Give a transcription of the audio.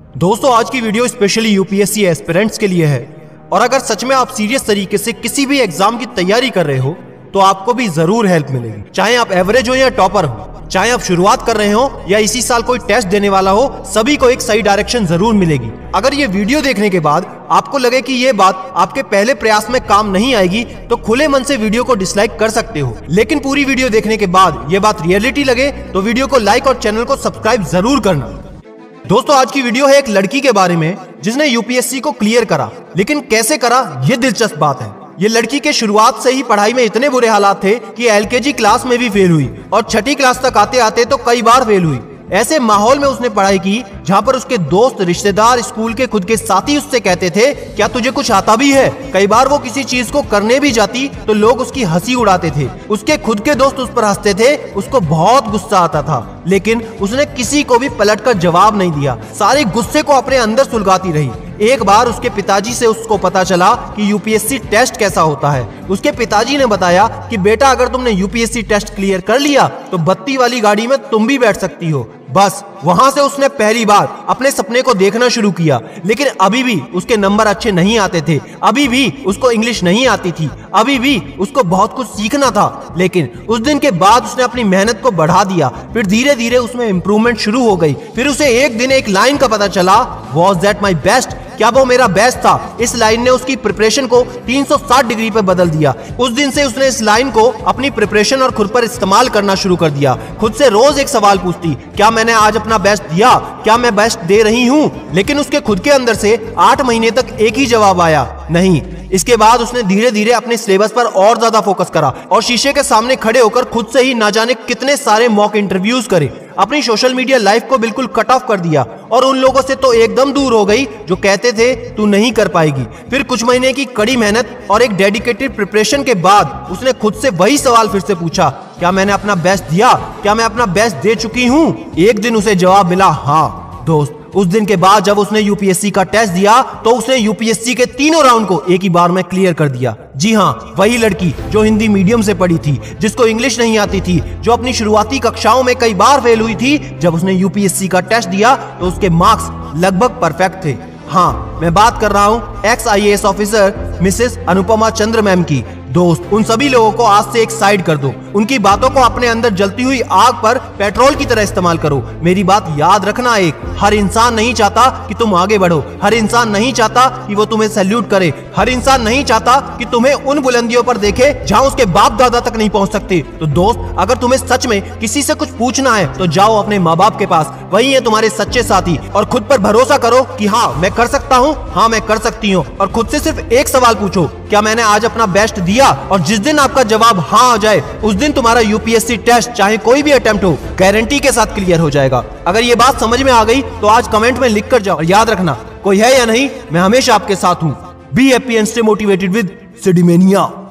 दोस्तों आज की वीडियो स्पेशली यूपीएससी एस्पिरेंट्स के लिए है और अगर सच में आप सीरियस तरीके से किसी भी एग्जाम की तैयारी कर रहे हो तो आपको भी जरूर हेल्प मिलेगी। चाहे आप एवरेज हो या टॉपर हो, चाहे आप शुरुआत कर रहे हो या इसी साल कोई टेस्ट देने वाला हो, सभी को एक सही डायरेक्शन जरूर मिलेगी। अगर ये वीडियो देखने के बाद आपको लगे कि ये बात आपके पहले प्रयास में काम नहीं आएगी तो खुले मन से वीडियो को डिसलाइक कर सकते हो, लेकिन पूरी वीडियो देखने के बाद ये बात रियलिटी लगे तो वीडियो को लाइक और चैनल को सब्सक्राइब जरूर करना। दोस्तों आज की वीडियो है एक लड़की के बारे में जिसने यूपीएससी को क्लियर करा, लेकिन कैसे करा ये दिलचस्प बात है। ये लड़की के शुरुआत से ही पढ़ाई में इतने बुरे हालात थे कि एलकेजी क्लास में भी फेल हुई और छठी क्लास तक आते आते तो कई बार फेल हुई। ऐसे माहौल में उसने पढ़ाई की जहां पर उसके दोस्त, रिश्तेदार, स्कूल के खुद के साथी उससे कहते थे क्या तुझे कुछ आता भी है। कई बार वो किसी चीज को करने भी जाती तो लोग उसकी हंसी उड़ाते थे। उसके खुद के दोस्त उस पर हंसते थे, उसको बहुत गुस्सा आता था, लेकिन उसने किसी को भी पलटकर जवाब नहीं दिया। सारे गुस्से को अपने अंदर सुलगाती रही। एक बार उसके पिताजी से उसको पता चला कि यूपीएससी टेस्ट कैसा होता है। उसके पिताजी ने बताया कि बेटा अगर तुमने यूपीएससी टेस्ट क्लियर कर लिया तो बत्ती वाली गाड़ी में तुम भी बैठ सकती हो। बस वहां से उसने पहली बार अपने सपने को देखना शुरू किया, लेकिन अभी भी उसके नंबर अच्छे नहीं आते थे, अभी भी उसको इंग्लिश नहीं आती थी, अभी भी उसको बहुत कुछ सीखना था। लेकिन उस दिन के बाद उसने अपनी मेहनत को बढ़ा दिया, फिर धीरे धीरे उसमें इंप्रूवमेंट शुरू हो गई। फिर उसे एक दिन एक लाइन का पता चला, वॉज दैट माई बेस्ट, क्या वो मेरा बेस्ट था। इस लाइन ने उसकी प्रिपरेशन को 360 डिग्री पे बदल दिया। उस दिन से उसने इस लाइन को अपनी प्रिपरेशन और खुद पर इस्तेमाल करना शुरू कर दिया। खुद से रोज एक सवाल पूछती, क्या मैंने आज अपना बेस्ट दिया, क्या मैं बेस्ट दे रही हूँ। लेकिन उसके खुद के अंदर से 8 महीने तक एक ही जवाब आया, नहीं। इसके बाद उसने धीरे धीरे अपने सिलेबस पर और ज्यादा फोकस करा और शीशे के सामने खड़े होकर खुद से ही ना जाने कितने सारे मॉक इंटरव्यूज करे। अपनी सोशल मीडिया लाइफ को बिल्कुल कट ऑफ कर दिया और उन लोगों से तो एकदम दूर हो गई जो कहते थे तू नहीं कर पाएगी। फिर कुछ महीने की कड़ी मेहनत और एक डेडिकेटेड प्रिपरेशन के बाद उसने खुद से वही सवाल फिर से पूछा, क्या मैंने अपना बेस्ट दिया, क्या मैं अपना बेस्ट दे चुकी हूँ। एक दिन उसे जवाब मिला, हाँ दोस्त। उस दिन के बाद जब उसने यूपीएससी का टेस्ट दिया तो उसने यूपीएससी के तीनों राउंड को एक ही बार में क्लियर कर दिया। जी हाँ, वही लड़की जो हिंदी मीडियम से पढ़ी थी, जिसको इंग्लिश नहीं आती थी, जो अपनी शुरुआती कक्षाओं में कई बार फेल हुई थी, जब उसने यूपीएससी का टेस्ट दिया तो उसके मार्क्स लगभग परफेक्ट थे। हाँ, मैं बात कर रहा हूँ ex IAS officer Mrs Anupama Chandra ma'am की। दोस्त, उन सभी लोगों को आज से एक साइड कर दो। उनकी बातों को अपने अंदर जलती हुई आग पर पेट्रोल की तरह इस्तेमाल करो। मेरी बात याद रखना, एक हर इंसान नहीं चाहता कि तुम आगे बढ़ो, हर इंसान नहीं चाहता कि वो तुम्हें सैल्यूट करे, हर इंसान नहीं चाहता कि तुम्हें उन बुलंदियों पर देखे जहां उसके बाप दादा तक नहीं पहुंच सकते। तो दोस्त, अगर तुम्हें सच में किसी से कुछ पूछना है तो जाओ अपने माँ बाप के पास, वही है तुम्हारे सच्चे साथी। और खुद पर भरोसा करो कि हाँ मैं कर सकता हूँ, हाँ मैं कर सकती हूँ। और खुद से सिर्फ एक सवाल पूछो, क्या मैंने आज अपना बेस्ट दिया। और जिस दिन आपका जवाब हाँ आ जाए उस दिन तुम्हारा यूपीएससी टेस्ट चाहे कोई भी अटेम्प्ट हो गारंटी के साथ क्लियर हो जाएगा। अगर ये बात समझ में आ गई तो आज कमेंट में लिख कर जाओ और याद रखना, कोई है या नहीं, मैं हमेशा आपके साथ हूँ। Be happy and stay motivated with सिडीमेनिया।